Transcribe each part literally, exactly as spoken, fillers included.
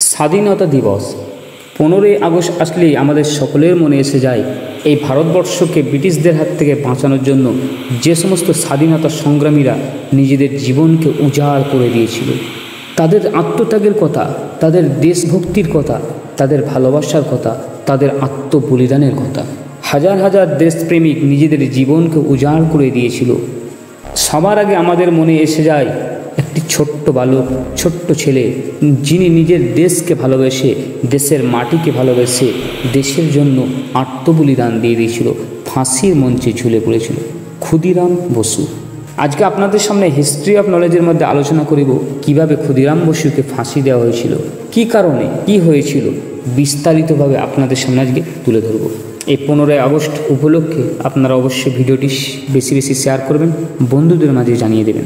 স্বাধীনতা দিবস পনেরোই আগস্ট আসলেই আমাদের সকলের মনে এসে যায় এই ভারতবর্ষকে ব্রিটিশদের হাত থেকে বাঁচানোর জন্য যে সমস্ত স্বাধীনতা সংগ্রামীরা নিজেদের জীবনকে উজাড় করে দিয়েছিল, তাদের আত্মত্যাগের কথা, তাদের দেশভক্তির কথা, তাদের ভালোবাসার কথা, তাদের আত্মবলিদানের কথা। হাজার হাজার দেশপ্রেমিক নিজেদের জীবনকে উজাড় করে দিয়েছিল। সবার আগে আমাদের মনে এসে যায় একটি ছোট্ট বালক, ছোট্ট ছেলে, যিনি নিজের দেশকে ভালোবেসে, দেশের মাটিকে ভালোবেসে দেশের জন্য আত্মবলিদান দিয়ে দিয়েছিল, ফাঁসির মঞ্চে ঝুলে পড়েছিল, ক্ষুদিরাম বসু। আজকে আপনাদের সামনে হিস্ট্রি অফ নলেজের মধ্যে আলোচনা করিব কিভাবে ক্ষুদিরাম বসুকে ফাঁসি দেওয়া হয়েছিল, কি কারণে, কি হয়েছিল, বিস্তারিতভাবে আপনাদের সামনে আজকে তুলে ধরব। এই পনেরোই আগস্ট উপলক্ষে আপনারা অবশ্যই ভিডিওটি বেশি বেশি শেয়ার করবেন, বন্ধুদের মাঝে জানিয়ে দেবেন।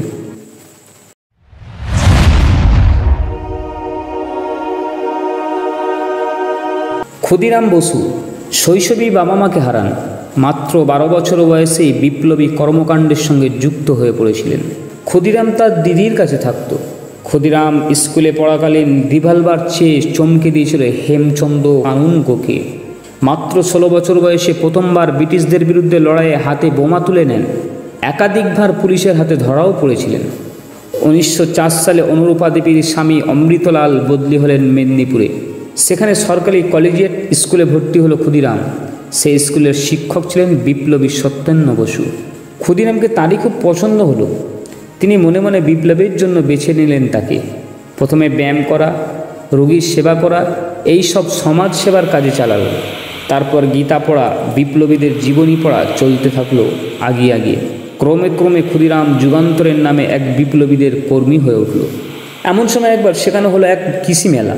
ক্ষুদিরাম বসু শৈশবেই বাবা মাকে হারান। মাত্র বারো বছর বয়সেই বিপ্লবী কর্মকাণ্ডের সঙ্গে যুক্ত হয়ে পড়েছিলেন। ক্ষুদিরাম তার দিদির কাছে থাকত। ক্ষুদিরাম স্কুলে পড়াকালীন রিভলভার চেয়ে চমকে দিয়েছিল হেমচন্দ্র কানুনগোকে। মাত্র ষোলো বছর বয়সে প্রথমবার ব্রিটিশদের বিরুদ্ধে লড়াইয়ে হাতে বোমা তুলে নেন। একাধিকবার পুলিশের হাতে ধরাও পড়েছিলেন। উনিশশো চার সালে অনুরূপা দেবীর স্বামী অমৃতলাল বদলি হলেন মেদিনীপুরে। সেখানে সরকারি কলেজিয়েট স্কুলে ভর্তি হলো ক্ষুদিরাম। সেই স্কুলের শিক্ষক ছিলেন বিপ্লবী সত্যেন্দ্র বসু। ক্ষুদিরামকে তারই খুব পছন্দ হলো। তিনি মনে মনে বিপ্লবের জন্য বেছে নিলেন তাকে। প্রথমে ব্যায়াম করা, রোগীর সেবা করা, এই সব সমাজ সেবার কাজে চালালো। তারপর গীতা পড়া, বিপ্লবীদের জীবনী পড়া চলতে থাকলো আগিয়ে আগিয়ে। ক্রমে ক্রমে ক্ষুদিরাম যুগান্তরের নামে এক বিপ্লবীদের কর্মী হয়ে উঠল। এমন সময় একবার সেখানে হলো এক কৃষি মেলা।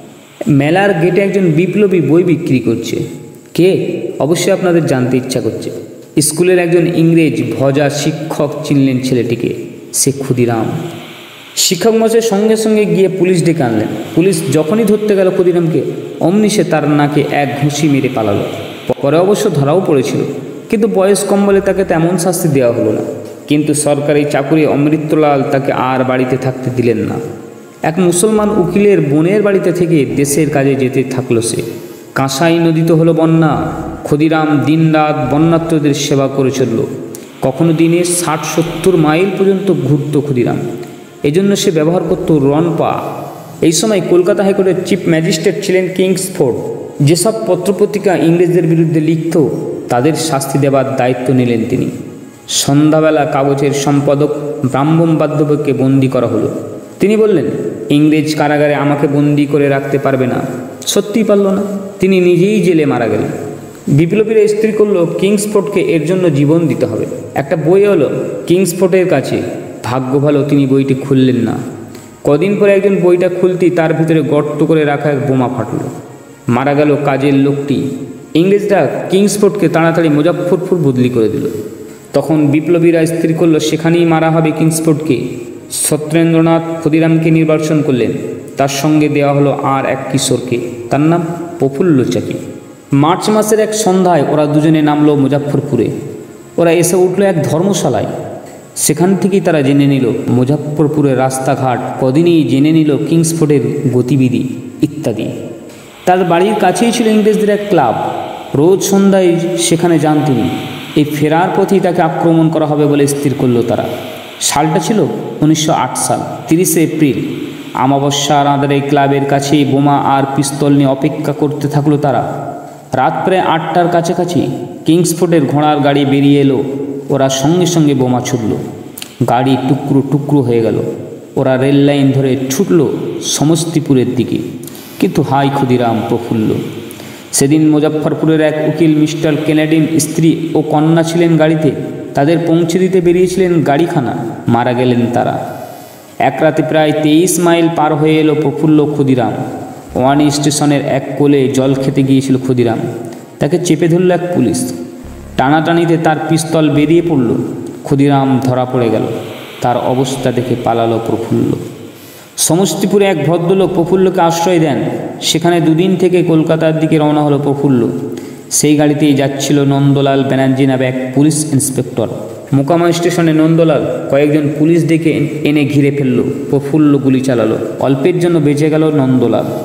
মেলার গেটে একজন বিপ্লবী বই বিক্রি করছে। কে? অবশ্যই আপনাদের জানতে ইচ্ছা করছে। স্কুলের একজন ইংরেজ ভজা শিক্ষক চিনলেন ছেলেটিকে, সে ক্ষুদিরাম। শিক্ষক মশাই সঙ্গে সঙ্গে গিয়ে পুলিশ ডেকে আনলেন। পুলিশ যখনই ধরতে গেল ক্ষুদিরামকে, অমনি সে তার নাকে এক ঘুষি মেরে পালালো। পরে অবশ্য ধরাও পড়েছিল, কিন্তু বয়স কম বলে তাকে তেমন শাস্তি দেওয়া হলো না। কিন্তু সরকারি চাকুরি অমৃতলাল তাকে আর বাড়িতে থাকতে দিলেন না। এক মুসলমান উকিলের বোনের বাড়িতে থেকে দেশের কাজে যেতে থাকলো সে। কাঁসাই নদীতে হলো বন্যা। ক্ষুদিরাম দিন রাত বন্যার্তদের সেবা করে চলল। কখনো দিনে ষাট সত্তর মাইল পর্যন্ত ঘুরত ক্ষুদিরাম। এজন্য সে ব্যবহার করত রনপা। এই সময় কলকাতা হাইকোর্টের চিফ ম্যাজিস্ট্রেট ছিলেন কিংসফোর্ড। যেসব পত্রপত্রিকা ইংরেজদের বিরুদ্ধে লিখত, তাদের শাস্তি দেবার দায়িত্ব নিলেন তিনি। সন্ধ্যাবেলা কাগজের সম্পাদক ব্রাহ্মণ বাদ্যবকে বন্দি করা হলো। তিনি বললেন, ইংরেজ কারাগারে আমাকে বন্দি করে রাখতে পারবে না। সত্যিই পারল না, তিনি নিজেই জেলে মারা গেলেন। বিপ্লবীরা স্থির করল কিংসফোর্ডকে এর জন্য জীবন দিতে হবে। একটা বই হলো কিংসফোর্ডের কাছে। ভাগ্য ভালো তিনি বইটি খুললেন না। কদিন পরে একজন বইটা খুলতেই তার ভিতরে গর্ত করে রাখা এক বোমা ফাটল। মারা গেল কাজের লোকটি। ইংরেজরা কিংসফোর্ডকে তাড়াতাড়ি মুজফ্ফরপুর বদলি করে দিল। তখন বিপ্লবীরা স্থির করল সেখানেই মারা হবে কিংসফোর্ডকে। সত্যেন্দ্রনাথ ক্ষুদিরামকে নির্বাচন করলেন। তার সঙ্গে দেওয়া হলো আর এক কিশোরকে, তার নাম প্রফুল্ল চাকি। মার্চ মাসের এক সন্ধ্যায় ওরা দুজনে নামলো মুজফ্ফরপুরে। ওরা এসে উঠল এক ধর্মশালায়। সেখান থেকেই তারা জেনে নিল মুজফ্ফরপুরের রাস্তাঘাট, কদিনেই জেনে নিল কিংসফোর্ডের গতিবিধি ইত্যাদি। তার বাড়ির কাছেই ছিল ইংরেজদের এক ক্লাব। রোজ সন্ধ্যায় সেখানে যান তিনি। এই ফেরার পথেই তাকে আক্রমণ করা হবে বলে স্থির করল তারা। সালটা ছিল উনিশশো আট সাল, তিরিশে এপ্রিল। আমাবস্যার আঁধারে ক্লাবের কাছেই বোমা আর পিস্তল নিয়ে অপেক্ষা করতে থাকলো তারা। রাত প্রায় আটটার কাছাকাছি কিংসফোর্ডের ঘোড়ার গাড়ি বেরিয়ে এলো। ওরা সঙ্গে সঙ্গে বোমা ছুটল। গাড়ি টুকরো টুকরো হয়ে গেল। ওরা রেল লাইন ধরে ছুটল সমস্তিপুরের দিকে। কিন্তু হাই ক্ষুদিরাম, প্রফুল্ল। সেদিন মুজফ্ফরপুরের এক উকিল মিস্টার কেনেডির স্ত্রী ও কন্যা ছিলেন গাড়িতে। তাদের পৌঁছে দিতে বেরিয়েছিলেন গাড়িখানা। মারা গেলেন তারা। এক রাতে প্রায় তেইশ মাইল পার হয়ে এলো প্রফুল্ল ক্ষুদিরাম। ওয়ানি স্টেশনের এক কোলে জল খেতে গিয়েছিল ক্ষুদিরাম। তাকে চেপে ধরল এক পুলিশ। টানাটানিতে তার পিস্তল বেরিয়ে পড়ল। ক্ষুদিরাম ধরা পড়ে গেল। তার অবস্থা দেখে পালালো প্রফুল্ল। সমস্তিপুরে এক ভদ্রলোক প্রফুল্লকে আশ্রয় দেন। সেখানে দুদিন থেকে কলকাতার দিকে রওনা হলো প্রফুল্ল। সেই গাড়িতেই যাচ্ছিল নন্দলাল ব্যানার্জি নামে এক পুলিশ ইন্সপেক্টর। মোকামা স্টেশনে নন্দলাল কয়েকজন পুলিশ ডেকে এনে ঘিরে ফেলল। প্রফুল্ল গুলি চালালো। অল্পের জন্য বেঁচে গেল নন্দলাল।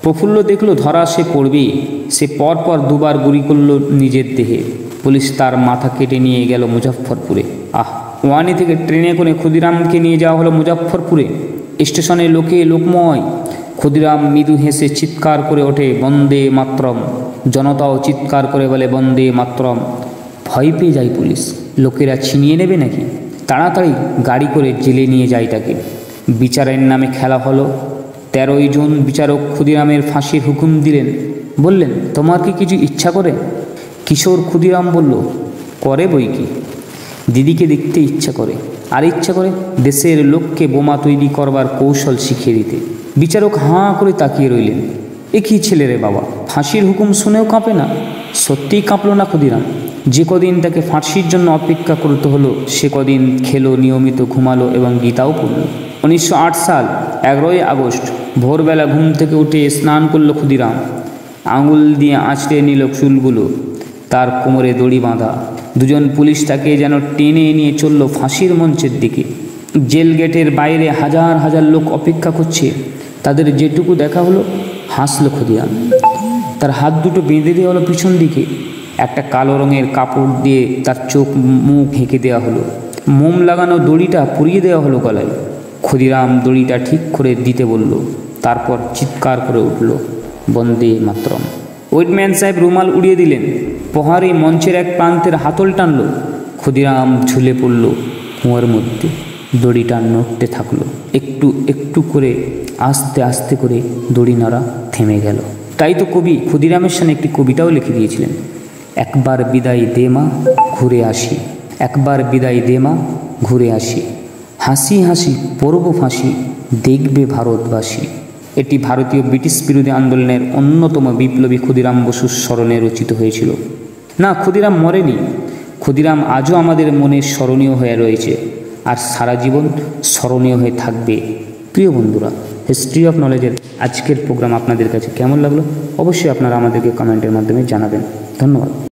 প্রফুল্ল দেখল ধরা সে পড়বেই। সে পরপর দুবার গুলি করল নিজের দেহে। পুলিশ তার মাথা কেটে নিয়ে গেল মুজফ্ফরপুরে। আহ ওয়ানি থেকে ট্রেনে করে ক্ষুদিরামকে নিয়ে যাওয়া হলো মুজফ্ফরপুরে। স্টেশনে লোকে লোকময়। ক্ষুদিরাম মৃদু হেসে চিৎকার করে ওঠে, বন্দে মাতরম। জনতাও চিৎকার করে বলে, বন্দে মাতরম। ভয় পেয়ে যায় পুলিশ, লোকেরা ছিনিয়ে নেবে নাকি। তাড়াতাড়ি গাড়ি করে জেলে নিয়ে যায় তাকে। বিচারের নামে খেলা হলো। তেরোই জুন বিচারক ক্ষুদিরামের ফাঁসির হুকুম দিলেন। বললেন, তোমার কি কিছু ইচ্ছা করে? কিশোর ক্ষুদিরাম বলল, করে বই কি, দিদিকে দেখতে ইচ্ছা করে। আর ইচ্ছা করে দেশের লোককে বোমা তৈরি করবার কৌশল শিখিয়ে দিতে। বিচারক হাঁ করে তাকিয়ে রইলেন। এ কী ছেলে রে বাবা, ফাঁসির হুকুম শুনেও কাঁপে না? সত্যিই কাঁপল না ক্ষুদিরাম? যে কদিন তাকে ফাঁসির জন্য অপেক্ষা করতে হলো সে কদিন খেলো, নিয়মিত ঘুমালো এবং গীতাও পড়ল। উনিশশো আট সাল এগারোই আগস্ট ভোরবেলা ঘুম থেকে উঠে স্নান করল ক্ষুদিরাম। আঙুল দিয়ে আঁচড়ে নিল চুলগুলো। তার কোমরে দড়ি বাঁধা। দুজন পুলিশ তাকে যেন টেনে নিয়ে চলল ফাঁসির মঞ্চের দিকে। জেল গেটের বাইরে হাজার হাজার লোক অপেক্ষা করছে। তাদের যেটুকু দেখা হলো, হাসল ক্ষুদিরাম। তার হাত দুটো বেঁধে দেওয়া হলো পিছন দিকে। একটা কালো রঙের কাপড় দিয়ে তার চোখ মুখ ঢেকে দেওয়া হলো। মোম লাগানো দড়িটা পুড়িয়ে দেওয়া হলো গলায়। ক্ষুদিরাম দড়িটা ঠিক করে দিতে বলল। তারপর চিৎকার করে উঠল, বন্দে মাতরম। ওয়েটম্যান সাহেব রুমাল উড়িয়ে দিলেন। প্রহারী মঞ্চের এক প্রান্তের হাতল টানল। ক্ষুদিরাম ঝুলে পড়ল কুয়োর মধ্যে। দড়িটা নড়তে থাকলো। একটু একটু করে, আস্তে আস্তে করে দড়ি নাড়া থেমে গেল। তাই তো কবি ক্ষুদিরামের সামনে একটি কবিতাও লিখে দিয়েছিলেন, একবার বিদায় দে মা, ঘুরে আসি। একবার বিদায় দে মা, ঘুরে আসি। হাসি হাসি পড়ব ফাঁসি, দেখবে ভারতবাসী। এটি ভারতীয় ব্রিটিশ বিরোধী আন্দোলনের অন্যতম বিপ্লবী ক্ষুদিরাম বসুর স্মরণে রচিত হয়েছিল। না, ক্ষুদিরাম মরেনি। ক্ষুদিরাম আজও আমাদের মনে স্মরণীয় হয়ে রয়েছে, আর সারা জীবন স্মরণীয় হয়ে থাকবে। প্রিয় বন্ধুরা, হিস্ট্রি অফ নলেজের আজকের প্রোগ্রাম আপনাদের কাছে কেমন লাগলো অবশ্যই আপনারা আমাদেরকে কমেন্টের মাধ্যমে জানাবেন। ধন্যবাদ।